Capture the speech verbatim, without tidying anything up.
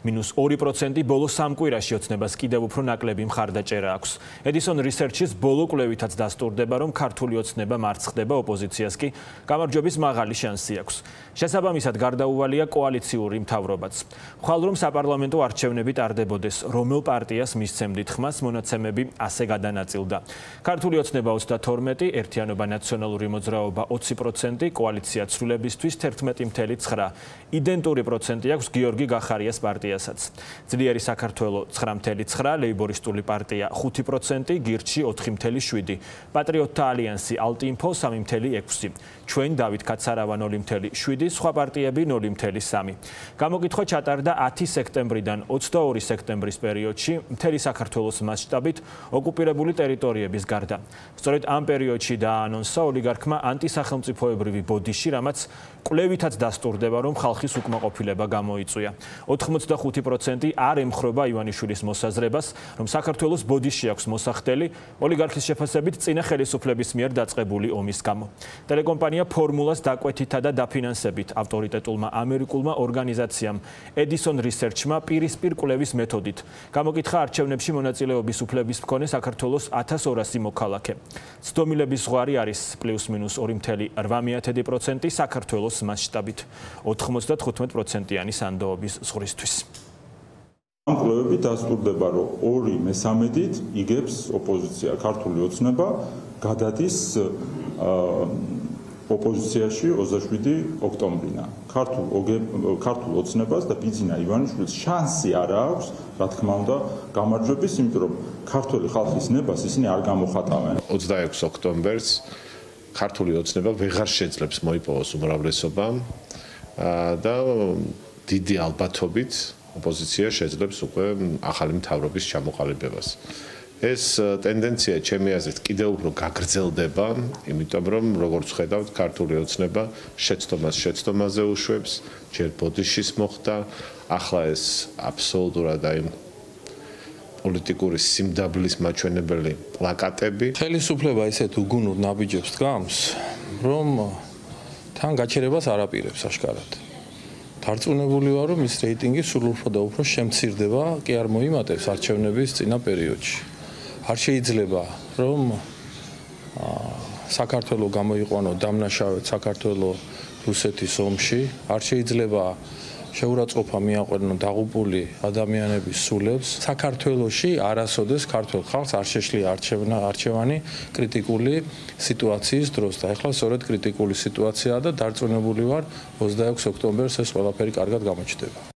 მინუს ორი პროცენტი ბოლო სამ კვირაში ოცნებას კიდევ უფრო ნაკლები მხარდაჭერა აქვს. Edison Research-ის ბოლო კვლევითაც დასტურდება, რომ ქართული ოცნება მარცხდება, ოპოზიციას კი გამარჯვების მაღალი შანსი აქვს. შესაბამისად, გარდაუვალია კოალიციური მთავრობაც. ხვალ რომ საპარლამენტო არჩევნები ტარდებოდეს, რომელ პარტიას მისცემდით ხმას, მონაცემები ასე გადანაწილდა. ქართული ოცნება ოცდათორმეტი, ერთიანობა ნაციონალური მოძრაობა ოცი პროცენტი, კოალიცია ცვლილებისთვის თერთმეტი მცდე ცხრა. იდენტური პროცენტი აქვს გიორგი გახარიას პარტიასაც. ძლიერი საქართველო ცხრა მცდე ცხრა, ლეიბორისტული პარტია ხუთი პროცენტი, გირჩი ოთხი მცდე შვიდი, პატრიოტთა ალიანსი ალტინფო სამი მცდე ექვსი, ჩვენ დავით კაცარავა ნული მცდე შვიდი, სხვა პარტიები ნული მცდე სამი. გამოკითხვა ჩატარდა ათი სექტემბრიდან ოცდაორი სექტემბრის პერიოდში მთელი საქართველოს მასშტაბით ოკუპირებული ტერიტორიების გარდა. სწორედ ამ პერიოდში დააანონსა ოლიგარქმა ანტისახელმწიფოებრივი ბოდიში, რამაც კვლევითაც დასტურდება, რომ ხალხის უკმაყოფილება გამოიწვია. ოთხმოცდახუთი პროცენტი არ ემხრობა ივანიშვილის მოსაზრებას, რომ საქართველოს ბოდიში აქვს მოსახდელი ოლიგარქის შეფასებით წინა ხელისუფლების მიერ დაწყებული ომის გამო. ტელეკომპანია ფორმულას დაკვეთითა და დაფინანსებით ავტორიტეტულმა ამერიკულმა ორგანიზაციამ Edison Research-მა პირისპირ კვლევის მეთოდით გამოკითხა არჩევნებში მონაწილეობის უფლების მქონე საქართველოს ათას ორასი მოქალაქე. ცდომილების ზღვარი არის პლუს მინუს ორი მცდე რვა პროცენტი საქართველოს მასშტაბით, ოთხმოცდათხუთმეტი პროცენტიანი სანდოობის ზღვრისთვის. ამ კვლევები დასტურდება, რომ ორი მესამედით იგებს ოპოზიცია, ქართული ოცნება გადადის ოპოზიციაში ოცდაშვიდი ოქტომბრიდან. ქართულ ქართულ ოცნებას და ბიძინა ივანიშვილს შანსი არ აქვს, რა თქმა უნდა, გამარჯვების, იმიტომ რომ ქართული ხალხის ნებას ისინი არ გამოხატავენ. ოცდაექვსი ოქტომბერს ქართული ოცნება ვეღარ შეძლებს მოიპოვოს უმრავლესობა და დიდი ალბათობით ოპოზიცია შეძლებს უკვე ახალი მთავრობის ჩამოყალიბებას. ეს ტენდენცია ჩემი აზრით კიდევ უფრო გაგრძელდება, იმიტომ რომ როგორც ხედავთ, ქართული ოცნება შეცდომას შეცდომაზე უშვებს, ჯერ ბოდიშის მოხდა, ახლა ეს აბსოლუტურად აი პოლიტიკური სიმდაბლის მაჩვენებელი პლაკატები. ხელისუფლება ისეთ უგუნურ ნაბიჯებს დგამს, რომ თან გაჩერებას არ აპირებს აშკარად. დარწმუნებული ვარ, რომ ის რეიტინგი სულ უფრო და უფრო შემცირდება, კი არ მოიმატებს არჩევნების წინა პერიოდში. არ შეიძლება, რომ საქართველო გამოიყვანო დამნაშავედ საქართველოს რუსეთის ომში, არ შეიძლება შეურაცხყოფა მიაყვანო დაღუპული ადამიანების სულებს. საქართველოში არასოდეს ქართულ ხალხს არ შეშლია არჩევანი კრიტიკული სიტუაციის დროს და ეხლა სწორედ კრიტიკული სიტუაციაა და დარწმუნებული ვარ ოცდაექვსი ოქტომბერს ეს ყველაფერი კარგად გამოჩნდება.